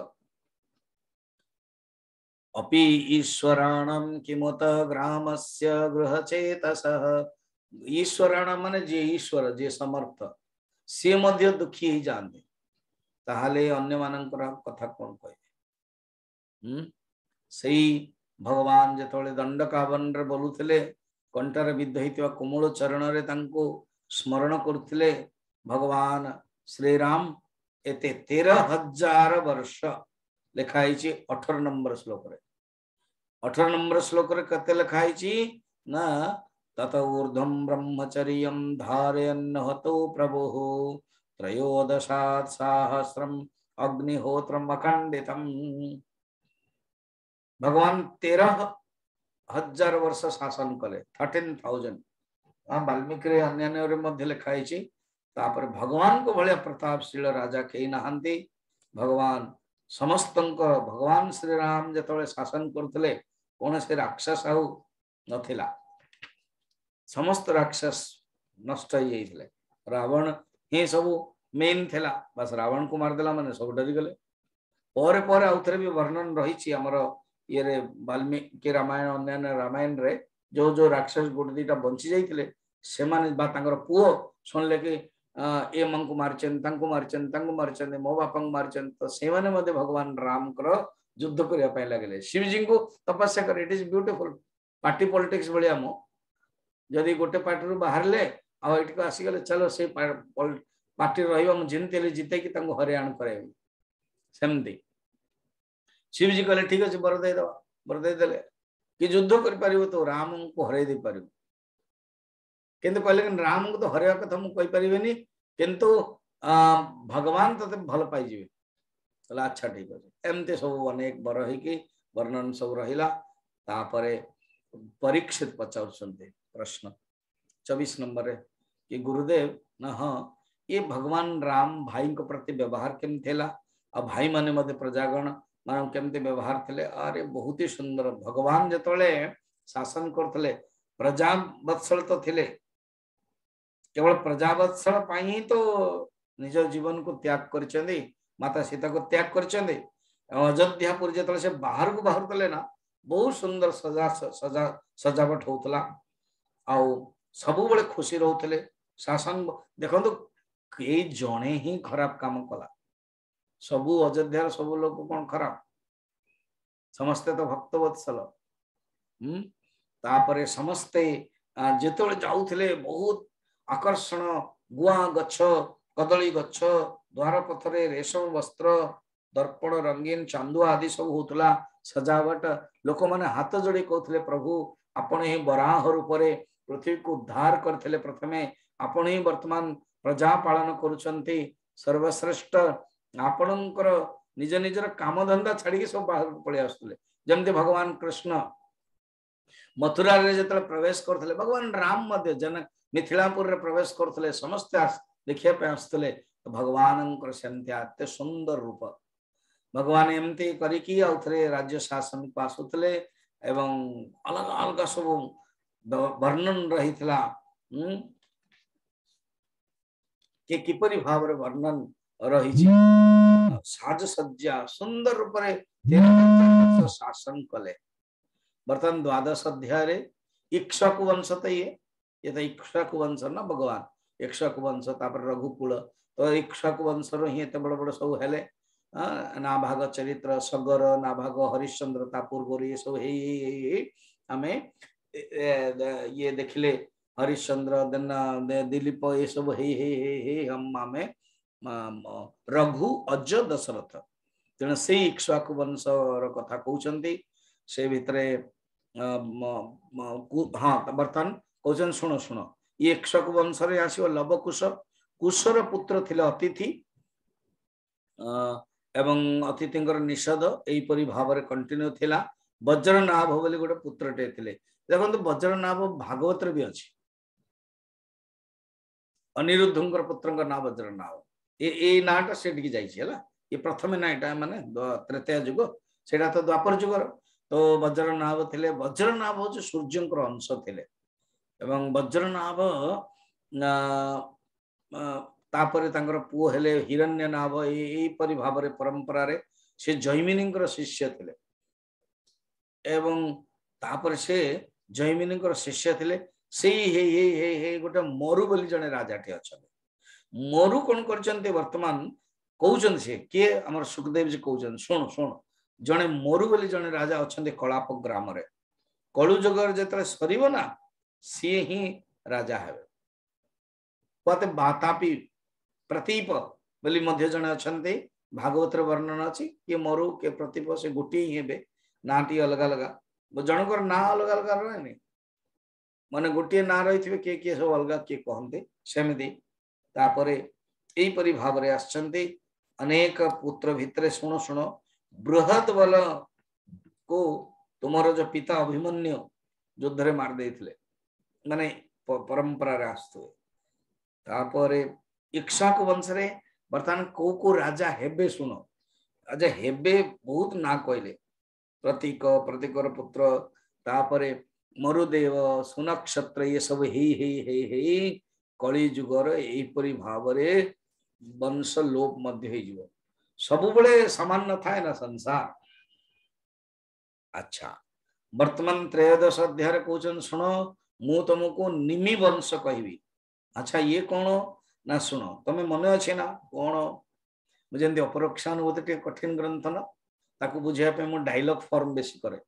अपि ईश्वराणम किमुत ग्रामस्य गृहचेतसः। ईश्वराणम माने जे ईश्वर जे समर्थ से मध्य दुखी ही जानते ताहले अन्य मानकर कथा कौन कहे। सही भगवान जेतोले दंडकावन रे बोलुथिले कंठार विद्ध होइतिबा कोमल चरण रे तांको स्मरण करथिले भगवान श्री राम। एते 13,000 वर्ष लिखाई 18 नंबर श्लोक रे। 18 नंबर श्लोक रे कते लिखाई ना तत ऊर्ध्वं ब्रह्मचर्यं धारयन् हतो प्रभुः त्रयोदशात् सहस्रम् अग्निहोत्रम् अखंडितम्। भगवान 13,000 वर्ष शासन कले 13,000। वाल्मीकि अन्य मध्य लिखाई। तापर भगवान को भलिया प्रतापशील राजा कई नहांती। भगवान समस्त भगवान श्री राम जो शासन करते कौन से राक्षस आउ नथिला। समस्त राक्षस नष्ट हो रावण ही सब मेन थिला बस रावण को मारदेला माने सब डरी गले पर पर आउथरे भी वर्णन रही हमर ये रे वाल्मीकि रामायण अन्य रामायण रे जो जो राक्षस गोटे दीटा बंची जाइतिले से माने बा तांगर पुओ सुनले कि ए मंकु मारचन तांको मारचन तांको मारचन मो बापा को मारचन तो से माने मते भगवान राम कर युद्ध करिया पय लागले शिवजी को तपस्या कर it is beautiful party politics भलिया मो जदि गोटे पार्टी रु बाहरले आ एठी को आसी गले चलो से पार्टी रहिबा हम जिनतेले जिते कि तांको हरियाण करे सेमती शिवजी कहले ठीक अछि बर दे दवा बर दे देले कि युद्ध कर परिबो तो राम को हरै दे परिबो किंतु कहले कि राम को तो हरैया कथा मु कहि परिबेनी किंतु भगवान तते भल पाई जिवे कहला अच्छा ठीक अछि एमते सब अनेक बर है कि वर्णन सब रहिला तापरे परीक्षित पचाउछन्ते प्रश्न 24 नंबर रे कि गुरुदेव न हां ये भगवान राम भाई को प्रति व्यवहार केम थेला आ भाई माने मते प्रजागण मान केमते व्यवहार थिले अरे बहुत ही सुंदर भगवान जतले शासन करथले प्रजा वत्सल तो थिले केवल प्रजा वत्सल पाई तो निज जीवन को त्याग करचंदी माता सीता को त्याग करचंदी अयोध्यापुर जतले से बाहर को बाहर तले ना बहुत सुंदर सजावट होतला आउ सबु बळे खुशी रहउतले शासन देखंतु के जणे ही खराब काम कला सबु अयोध्या सबु लोग कौन खराब समस्ते तो भक्त वत्सल तापरे समस्ते जेतोले जाउथले बहुत आकर्षण गुआ गछ कदली गछ द्वार पथरे रेशम वस्त्र दर्पण रंगीन चांदुआ आदि सब होतला सजावट लोक माने हाथ जोड़ी कहथले प्रभु आपण ही बराह रूपरे पृथ्वी को उद्धार करथले प्रथमे आपण ही वर्तमान प्रजा पालन करूछंती सर्वश्रेष्ठ आपणकर निज निजर काम धंदा छाड़ी सब बाहर पड़े आसुले जमते भगवान कृष्ण मथुरा रे जतले प्रवेश करथले भगवान राम मध्य जन मिथिलापुर रे प्रवेश करथले समस्त देखिया पे आसथले भगवानंकर सेमते अत्य सुंदर रूप भगवान एमती करी कि आउथरे राज्य शासन को आसुथले एवं अलग अलग सब वर्णन रहितला के किपरि भाव रे वर्णन रही साज सज्जा सुंदर रूप रे 13 शासन कले बर्तन 12 अध्याय रे इक्ष्वाकु वंश तो ये तो इक्ष्वाकु वंश ना भगवान इक्ष्वाकु वंश तापर रघुकुल तो इक्ष्वाकु वंश रो ही एते बड़ बड़ सब हेले नाभाग चरित्र सगर नाभाग हरिश्चंद्र ता पूर्व ये सब हे हमें ये देखले हरिश्चंद्र दिलीप ये सब हे हम आमे रघु अज दशरथ तेना से इक्ष्वाकु वंश रो कथा कहउचंती से भितरे हाँ बर्तमान कहउचन सुनो सुनो ये इक्ष्वाकु वंश रे आसीओ लवकुश कुशर पुत्र थिले अतिथि एवं अतिथिंकर निषद एई परि भाव रे कंटिन्यू थिला वज्रनाभ बोली गोटे पुत्रटे थिले देखंतु वज्रनाभ भागवत रे भी अछि अनिरुद्धंकर पुत्रंकर नाम वज्रनाभ ए नाटा सेठी की जाइछि हला ये प्रथम नाटा माने तृतीय युग सेटा तो द्वापर युगर तो वज्रनाभ थिले वज्रनाभ हो सूर्यंकर अंश थिले एवं वज्रनाभ तापरे तांकर पुओ हेले हिरण्यनाभ एई परि भाव रे परंपरा रे से जैमिनींकर शिष्य थिले एवं तापर से जैमिनींकर शिष्य थिले से हे गोटे मरु बोली जने राजाटे अछन मरु कोन करचंते वर्तमान कहउचन से के हमर सुखदेव जी कहउचन सुन सुन जने मरु बोली जने राजा अछंते कलाप ग्राम रे कलु जगर जतरे सरीब ना सी ही राजा हेबे पते बातापी प्रतीप बोली मध्य जने अछंते भागवत रे वर्णन अछि के मरु के प्रतीप से गुटी हेबे नाटी अलग अलग जनकर ना अलग अलग रहने माने गोटे ना रही किए किए सब अलग किए कहते सेमती तापरे एई परि भाव रे आछंती अनेक पुत्र भितरे सुनो सुनो बृहद बल को तुमर जो पिता अभिमन्यु युद्ध रे मार देथिले माने परंपरा रे आस्तु तापरे इक्ष्वाकु वंश रे वर्तमान को राजा हेबे सुनो राजा हेबे बहुत ना कहले प्रतीक प्रतीकर पुत्र तापरे मरुदेव सुनक्षत्र ये सब हे कली जुगर एपरी भाव रे वंश लोप मध्य हो जीवो सब बड़े समान न थाए ना संसार। अच्छा वर्तमान त्रयोदश अध्याय रे कहउछन सुनो मु तुमको निमि वंश कहबी। अच्छा ये कौन ना सुनो तमे मन अच्छे ना कौन मुझे अपरोक्षानुभूति टे कठिन ग्रंथ ना ताकू बुझिया पे मु डायलॉग फॉर्म बेसी करे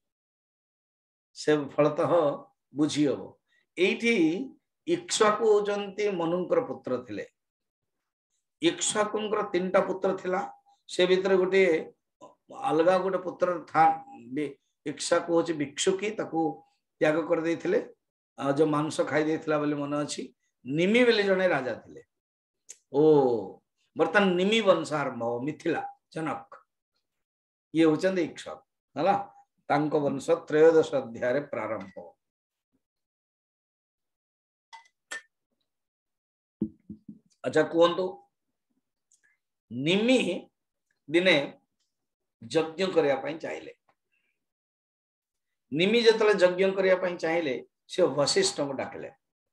से फलतः बुझी हबो। एठी इक्ष्वाकु होजंती मनुंकर पुत्र थिले। इक्ष्वाकुंकर तीनटा पुत्र थिला से भीतर गोटे अलगा गोटे पुत्र था इक्ष्वाकु होची भिक्षुकी ताकू त्याग कर देथिले जो मांस खाई देथिला बोली मन अछि। निमि बेले जने राजा थिले। ओ बर्तन निमि वंश आरंभ मिथिला जनक ये होचंदी इक्ष्वाकु हला तांको वंश त्रयोदश अध्याय रे प्रारंभ हो। अच्छा कहतु निमि दिने यज्ञ करिया पई चाहिए। निमि जतले यज्ञ करिया पई चाहिए से वशिष्ठ को डाकले।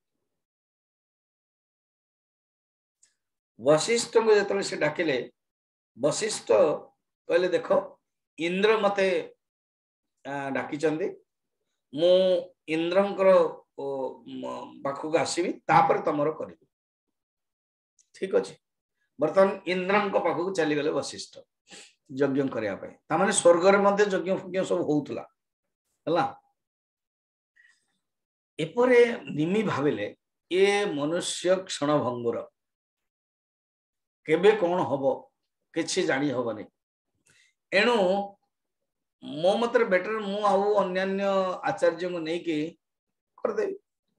वशिष्ठ को जतले से डाकिले वशिष्ठ कहले देखो इंद्र मते डाकी चंदी मु इंद्रंकर पाखक आसबि तापर तमरो करिबि ठीक अछि। बर्तमान इंद्रंक पाखक चली गले वशिष्ठ यज्ञ करिया पई ता माने स्वर्ग रे मध्ये यज्ञ फज्ञ सब होउतला हला। एपरे निमि भाबिले ए मनुष्य क्षण भंगुर केबे कौन हबो किछि जानी हबनी एणु मो मतर बेटर मु आउ अन्यान्य आचार्य को नहीं कि कर दे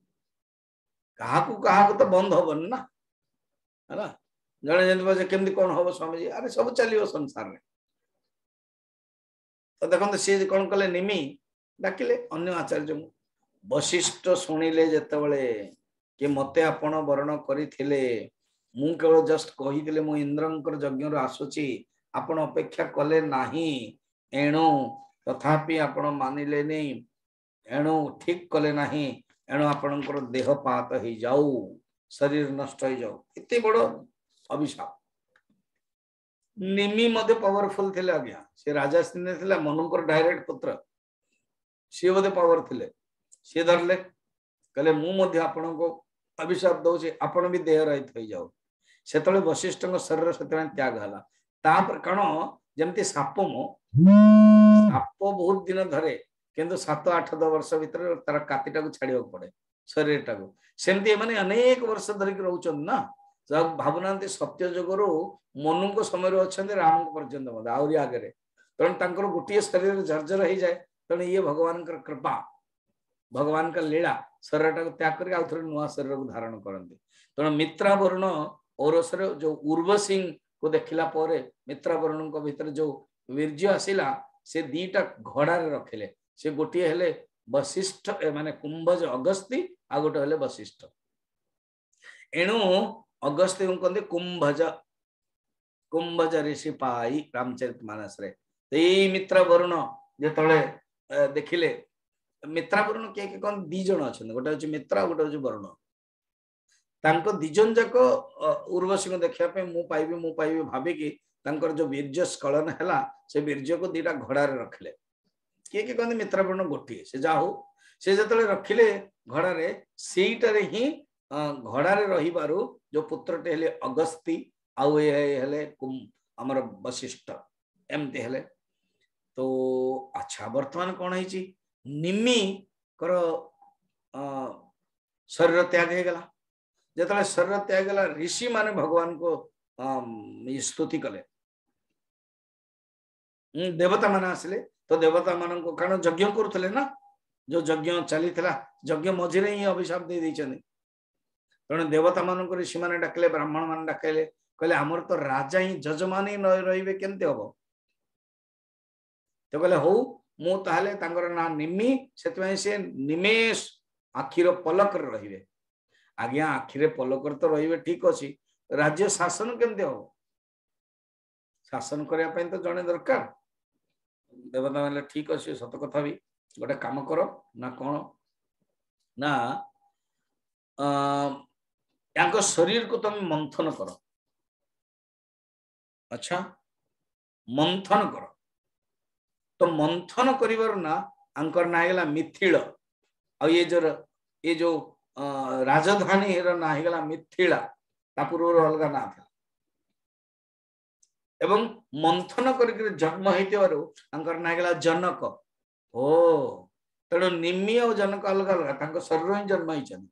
कहा तो बंद हबन ना है जड़े जन केमती कौन हम स्वामी अरे सब चलो संसार में तो देखो सी कौन कले निमि डाकिले अन्य आचार्य वशिष्ठ शुणिले जेतबले कि मते आपण वर्ण करथिले मु केवल जस्ट कहिदिले मु इंद्रंकर यज्ञ रो आसुची आपण अपेक्षा कले नाही एणु तथापि आपण मानिले नहीं एणु ठीक कले नाही एणु आपणकर देह पात हो जाऊ शरीर नष्ट हो जाऊ इतने बड़ अभिशाप। निमि मध्य पावरफुल थिले आज्ञा से राजा सिंह थिला मनुकर डायरेक्ट पुत्र सी बोधे पावर थिले सी धरले कहले मु मध्य आपण को अभिशाप दउछे आपण भी देह रहित हो जाऊ सेतले वशिष्ठ शरीर से त्याग हला तापर कण जमती साप मो साप बहुत दिन धरे किंतु 7-8-10 वर्ष भीतर तार कातिटा को छाड़िया पड़े शरीर टाको सेमती माने अनेक वर्ष धरिक रहउछन ना जब भावना सत्य जगरो मनु को समय अच्छा राम को पर्यंत आहरी आगे तेणु तांकर गोटे शरीर जर्जर हो जाए तेणु ये भगवान कृपा भगवान का लीला शरीर टाक त्याग करके आउ थे नुआ शरीर को धारण करते तेणु मित्रावरुण औरसर जो उर्वशी को देखला परे मित्रावरुण भीतर जो वीर्य आसिला से दीटा घड़ारे रखिले से गोटे हेले वशिष्ठ माने कुंभज अगस्ती आ गोटे हेले वशिष्ठ एणु अगस्त्य कहते कुंभज कुंभज ऋषि पाई रामचरितमानस रे मित्रावरुण जेतले देखिले मित्रावरुण के कौन दी जन अच्छा गोटे हूँ मित्रा गोटे हूँ वरुण तांको दिजन जाक उर्वशी को देखा मु पाइबी भाविकी तांकर जो वीर्य स्खलन है से वीर्य को दीटा घड़ारे रखिले किए कि कहते मित्रावरुण गोटे से जा हो से जो रखिले घड़ारे सेटारे ही घड़ारे रहिबारु जो पुत्रटे हेले अगस्ती आउ हेले हमर वशिष्ठ एमती हेले तो अच्छा वर्तमान कौन है निमि कर शरीर त्याग हो गला जिते शरीर त्याग गला ऋषि माने भगवान को स्तुति कले देवता माने आसिले तो देवता मान को कारण यज्ञ करुले ना जो यज्ञ चली यज्ञ मझिरे ही अभिशाप दे देइछन तेणु देवता मान ऋषि माने डाकले ब्राह्मण मान डाकले कहले आमर तो राजा ही जजमान ही रहिबे केमते हबो तो कहले हो मु ताहले तांकर ना निमि सेतमै से निमेष आखिर पलक रहिबे आज्ञा आखिरे पलक तो रहिबे ठीक अछि राज्य शासन केमते हो शासन करिया पई तो जने दरकार देवता माने ठीक अछि सत कथा भी गोटे काम करो ना कोन ना याको शरीर को तुम मंथन करो अच्छा मंथन कर तो मंथन करिवर ना अंकर ना हेगला मिथिल और ये जो राजधानी रो ना हेगला मिथिला ता पूर्व अलग ना था एवं मंथन करके जन्म होइतिबारु अंकर ना हेगला जनक ओ तेणु निमि और जनक अलग अलग तांको शरीर ही जन्म होइछन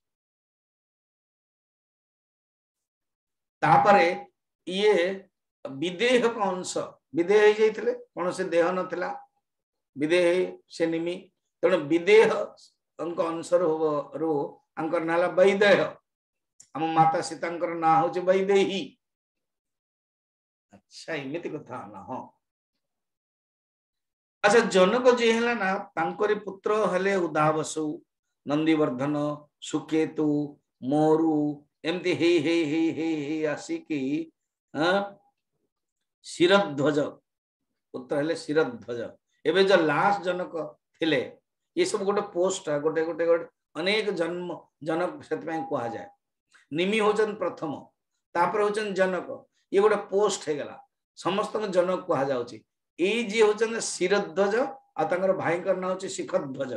तापरे ये विदेह का अंश विदेह हो जाइथिले कौन से देह नथिला विदेह से निमि तेणु विदेह अंक अंश रो अंकर नाला वैदेह हम माता सीतांकर ना होचे वैदेही अच्छा इमिति कथा ना हो अच्छा जनक जे हला ना तांकरी पुत्र हले उदावसु नंदीवर्धन सुकेतु मोरु एमती हे आसिकी शिरध्वज पुत्र हेले शिरध्वज एबे जो लास्ट जनक थिले ये सब गोटे पोस्ट गोटे गोटे गोटे अनेक जन्म जनक सेत में कहा जाए निमि होचन प्रथम तापर होचन जनक ये गोटे पोस्ट हे गला समस्त जनक कहा जाउची ए जे होचन शिरध्वज आ तांकर भाई कर ना होची शिखध्वज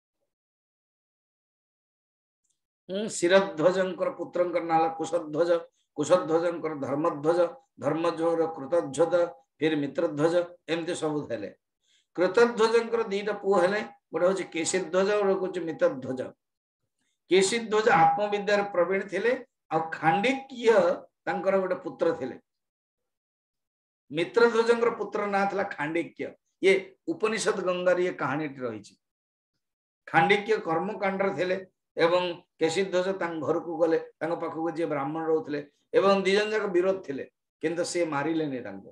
शिरध्वजंकर पुत्रंकर नाला कुशध्वज कुशध्वजंकर धर्मध्वज धर्मध्वज कृतध्वज फिर मित्रध्वज एमती सब हेले कृतध्वजंकर दीटा पुओ हेले गोटे होची केशीध्वज और गोटे मित्रध्वज केशीध्वज आत्मविद्यार प्रवीण थिले आ खांडिक्य तांकर गोटे पुत्र थिले मित्रध्वजंकर पुत्र ना थला खांडिक्य ये उपनिषद गंगार ये कहानी रही खांडिक्य कर्मकांड थिले एवं केशीध्वज घर को गले पाखक जी ब्राह्मण रोते एवं दिजन जाक विरोध थिले किंतु से मारिले नहीं तांको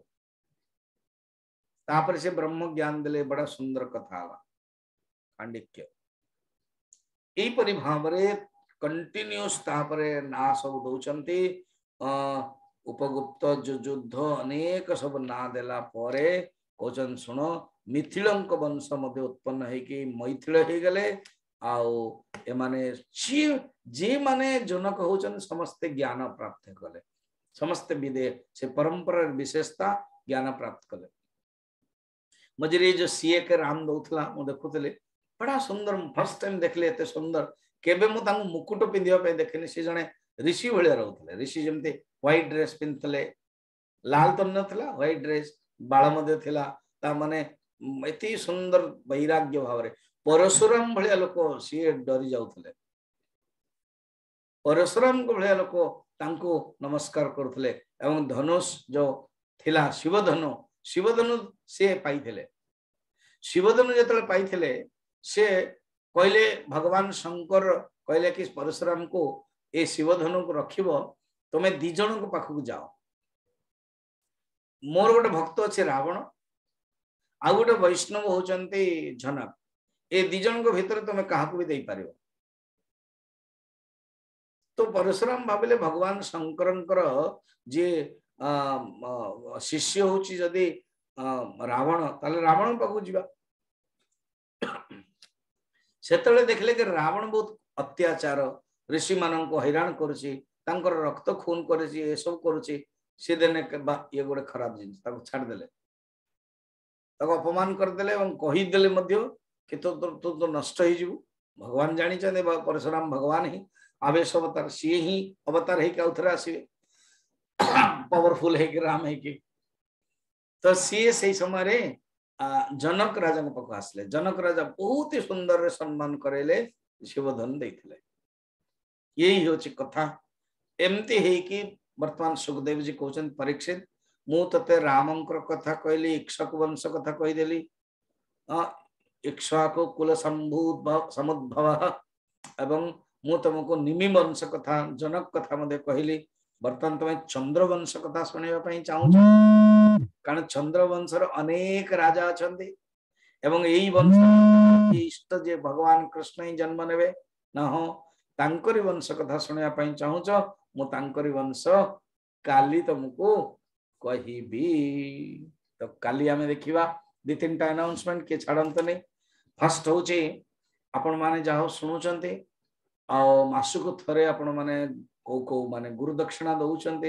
तापर से ब्रह्म ज्ञान देले बड़ा सुंदर कथा आला खांडिक्य एई परि भावरे कंटिन्यूस तापरे ना सब दउचंती उपगुप्त जो युद्ध अनेक सब ना देला परे कोचन सुनो मिथिलंक वंश मध्य उत्पन्न है कि मैथिल हे गले आउ एमाने जे माने जनक होचन समस्त ज्ञान प्राप्त कले समस्त विदे से परंपरा विशेषता ज्ञान प्राप्त कले मझे जो सीए के राम दउथला मु देखुतले बड़ा सुंदर फर्स्ट टाइम देखले एते सुंदर केबे मु तांग मुकुट पिंदिया पे देखिनी से जने ऋषि भले रहउतले ऋषि जमते व्हाइट ड्रेस पिंथले लाल तो नथला व्हाइट ड्रेस बाळ मध्ये थिला ता माने एती सुंदर वैराग्य भावरे परशुराम भलिया लोक सी डरी जाउथले परशुराम को भलिया लोक तांको नमस्कार करथले एवं धनुष जो थिला शिवधनु से पाइथिले शिवधनु जतले पाइथिले से कहले भगवान शंकर कहले कि परशुराम को ए शिवधनु को रखिबो तुमे दी जन को पाखक जाओ मोर गोटे भक्त अच्छे रावण आ गोटे वैष्णव होचंती जनक ए दी जन को भीतर तुमे काहाकू भी दे पारिबो तो परशुराम भाविले भगवान शंकरंकर जे शिष्य होची जदि रावण ताले रावण पाखक जीवा सेतले देखले कि रावण बहुत अत्याचार ऋषि मानन को हैरान करूची तांकर रक्त खून करूची ए सब करूची से देने के बा ये गोटे खराब जिनिस ताको छाड़ देले ताको अपमान कर देले एवं कहि देले मध्य कि तो नष्ट हो जीवु भगवान जानी चंदे परशुराम भगवान ही आवेश अवतार सी ही अवतार है कि उथरा आसीबे पावरफुल है कि राम है कि तो सी से समय रे जनक राजा को पाख आसले जनक राजा बहुत ही सुंदर सम्मान करेले शिवधन देथिले यही होची कथा एमती है कि वर्तमान सुखदेव जी कहते परीक्षित मु तते रामंकर कथा कहली इक्ष्वाक वंश कथा कहीदेली इक्ष्वाक कुल समुद्भव एवं मु तुमको निमि वंश कथा जनक कथा मध्य कहली वर्तमान तुम चंद्र वंश कथा शुणा चाहूँ कारण चंद्र वंशर अनेक राजा अच्छा एवं यही वंश इष्ट जे भगवान कृष्ण ही जन्म नेबे न हो तांकरी वंश कथा शुणा चाहूच मुरी वंश काली तुमको कहबी तो काली आमे देखिबा दि तीन टा अनाउंसमेंट के छाड़त नहीं फर्स्ट होचे आपण माने जाहो सुनुचंते आ मासुक थरे आपण माने को माने गुरु दक्षिणा दउचंते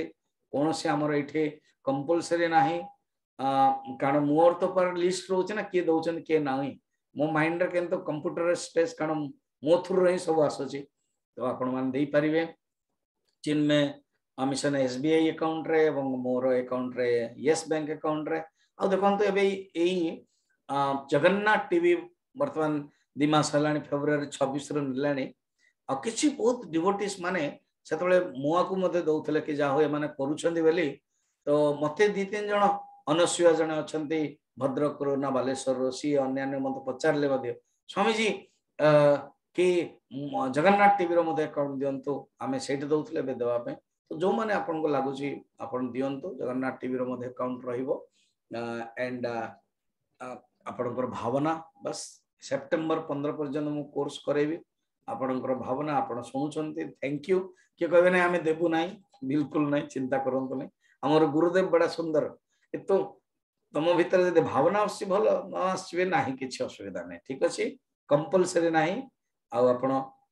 कौन से आमर ये कंपलसरी ना कारण मोर तो पर लिस्ट रोचे ना किए दौरान किए ना मो माइंड रे केन तो कंप्यूटर स्ट्रेस कारण मो थ्रू रही सब आसुची तो आपण मान दे पारिबे चिन्मय मिशन एसबीआई अकाउंट रे एवं मोर अकाउंट रे यस बैंक अकाउंट रे आ देखंतु एबे एई जगन्नाथ टीवी वर्तमान 2 मास हलानी फेब्रुआरी 26 रो निलानी आ किछि बहुत डिवोटीज माने सेतबेले मुआ को मते दउथले कि जा हो माने करूछंदी बेली तो मते 2-3 जण अनसुया जण अछंती भद्रक रो ना बालेश्वर रो सी अन्य मते पचारले बदे स्वामी जी कि जगन्नाथ टीवी रो मते अकाउंट दियंतु आमे सेठ दउथले बे देवा पे तो जो माने आपन को लागु छी आपन दियंतु जगन्नाथ टीवी रो मते अकाउंट रहिबो एंड आपनकर भावना बस सेप्टेम्बर 15 पर्यंत मु कोर्स करेबी आपनकर भावना आपण सुनुचंती थैंक यू के कहबे ना आमे देबु नाही बिल्कुल नाही चिंता करंतु नाही हमर गुरुदेव बड़ा सुंदर एतो तम भीतर जदि भावना आसी भल न आसबे नाही किछि असुविधा नाही ठीक अछि कंपलसरी नाही आ आपण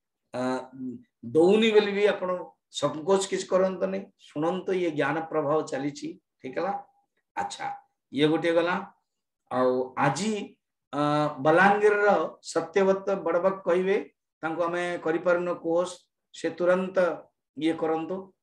दौनी बेली भी आपण संकोच किछ करंतु नहीं सुनंतु ये ज्ञान प्रभाव चली ठीक है अच्छा ये गोटे गला आज बलांगीर सत्यवत बड़बाक कहे तांको आमे करि परनो कोर्स से तुरंत ये करंतु